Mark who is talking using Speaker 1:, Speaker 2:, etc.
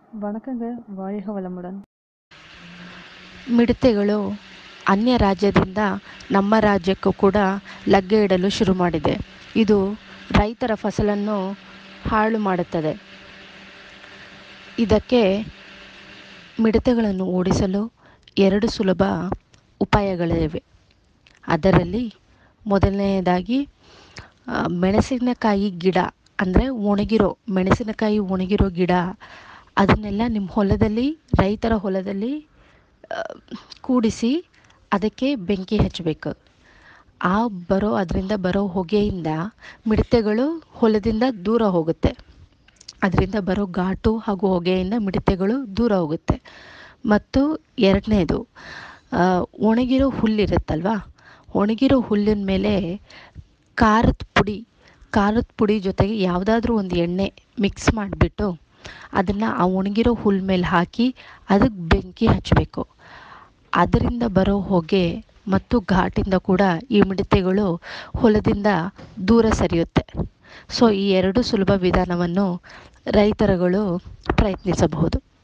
Speaker 1: வணக்கங்க. வாழ்க வளமுடன்.
Speaker 2: ಮಿಡತೆಗಳು ಅನ್ಯ ರಾಜ್ಯದಿಂದ ನಮ್ಮ ರಾಜ್ಯಕ್ಕೂ ಕೂಡ ಲಗ್ಗೆ ಇಡಲು ಶುರು ಮಾಡಿದೆ. ಇದು ರೈತರ ಫಸಲನ್ನು ಹಾಳು ಮಾಡುತ್ತದೆ. ಇದಕ್ಕೆ ಮಿಡತೆಗಳನ್ನು ಓಡಿಸಲು 2 ಸುಲಭ ಉಪಾಯಗಳಿವೆ. ಅದರಲ್ಲಿ ಮೊದಲನೆಯದಾಗಿ ಮೆಣಸಿನಕಾಯಿ ಗಿಡ, ಅಂದರೆ ಮೆಣಸಿನಕಾಯಿ ಒಣಗಿರೋ ಗಿಡ, ಅದನ್ನೆಲ್ಲ ನಿಮ್ಮ ಹೊಲದಲ್ಲಿ, ರೈತರ ಹೊಲದಲ್ಲಿ ಕೂಡಿಸಿ ಅದಕ್ಕೆ ಬೆಂಕಿ ಹಚ್ಚಬೇಕು. ಅದರಿಂದ ಬರೋ ಹೊಗೆಯಿಂದ ಮಿಡತೆಗಳು ಹೊಲದಿಂದ ದೂರ ಹೋಗುತ್ತೆ. ಅದರಿಂದ ಬರೋ ಘಾಟು ಹಾಗೂ ಹೊಗೆಯಿಂದ ಮಿಡತೆಗಳು ದೂರ ಹೋಗುತ್ತೆ. ಮತ್ತು ಎರಡನೇದು, ಒಣಗಿರೋ ಹುಲ್ಲಿರುತ್ತಲ್ವ, ಒಣಗಿರೋ ಹುಲ್ಲಿನ ಮೇಲೆ ಖಾರದ ಪುಡಿ ಜೊತೆಗೆ ಯಾವುದಾದ್ರೂ ಒಂದು ಎಣ್ಣೆ ಮಿಕ್ಸ್ ಮಾಡಿಬಿಟ್ಟು ಅದನ್ನು ಆ ಒಣಗಿರೋ ಹುಲ್ ಮೇಲೆ ಹಾಕಿ ಅದಕ್ಕೆ ಬೆಂಕಿ ಹಚ್ಚಬೇಕು. ಅದರಿಂದ ಬರೋ ಹೊಗೆ ಮತ್ತು ಘಾಟಿಂದ ಕೂಡ ಈ ಮಿಡತೆಗಳು ಹೊಲದಿಂದ ದೂರ ಸರಿಯುತ್ತೆ. ಸೊ ಈ 2 ಸುಲಭ ವಿಧಾನವನ್ನು ರೈತರುಗಳು ಪ್ರಯತ್ನಿಸಬಹುದು.